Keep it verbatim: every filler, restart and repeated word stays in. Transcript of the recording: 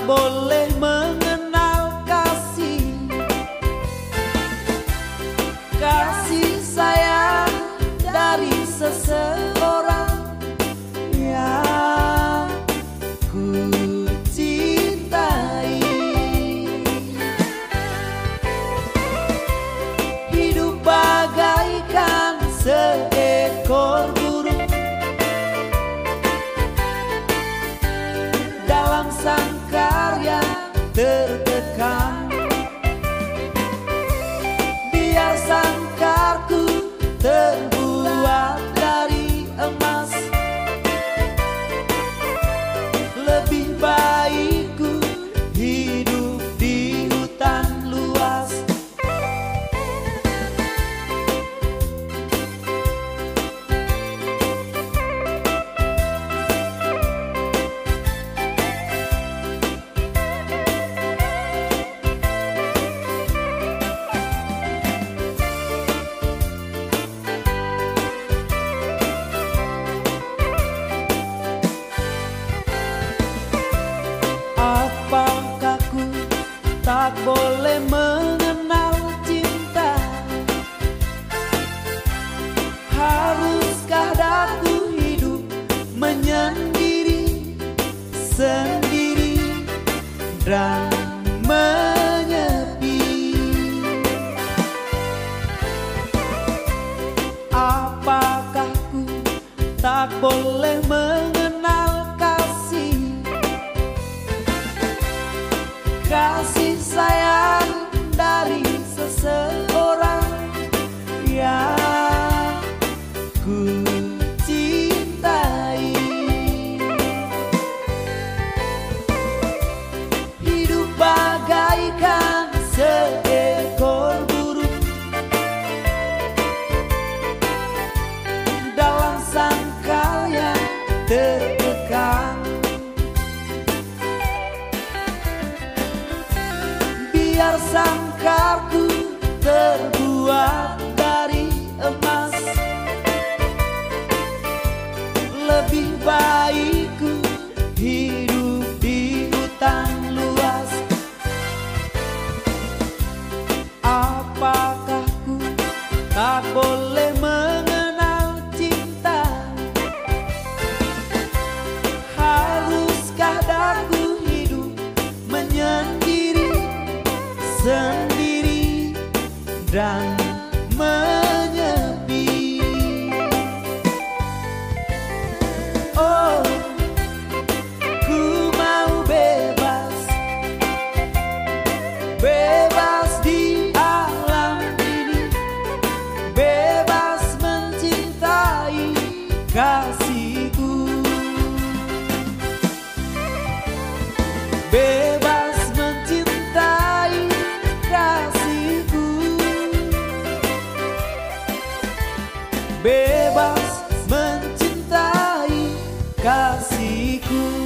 boleh mengenal kasih, kasih sayang dari seseorang yang ku cintai. Hidup bagaikan seekor burung dalam sangkar yang tertekan. Biar sangkarku terbuat dari emas, lebih baik ku hidup di hutan luas. Apakah ku tak boleh mengenal cinta? Haruskah daku hidup menyendiri, sendiri dan menyepi? Apakah ku tak boleh mengenal kasih, kasih sayang dari seseorang yang ku cintai? Hidup bagaikan seekor burung dalam sangkar yang tertekan. Biar sangkarku terbuat dari emas, lebih baik ku hidup di hutan luas. Apakah ku tak boleh mengenal cinta? Haruskah daku hidup menyendiri, sendiri dan menyepi? Oh, ku mau bebas, bebas di alam ini, bebas mencintai kasihku, bebas mencintai kasihku, bebas mencintai kasihku.